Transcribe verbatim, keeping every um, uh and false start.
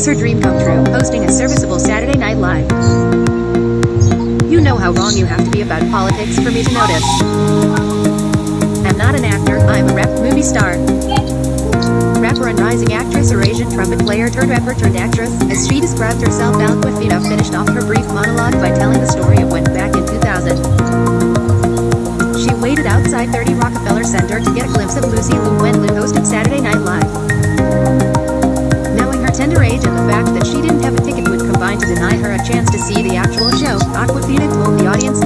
makes her dream come true, hosting a serviceable Saturday Night Live. You know how wrong you have to be about politics for me to notice. I'm not an actor, I'm a rap movie star. Rapper and rising actress, Eurasian trumpet player turned rapper turned actress, as she described herself. Awkwafina finished off her brief monologue by telling the story of when, back in two thousand, she waited outside thirty Rockefeller Center to get a glimpse of Lucy Liu when Liu hosted Saturday Night Live. Knowing her tender age and the fact that she didn't have a ticket would combine to deny her a chance to see the actual show, Awkwafina told the audience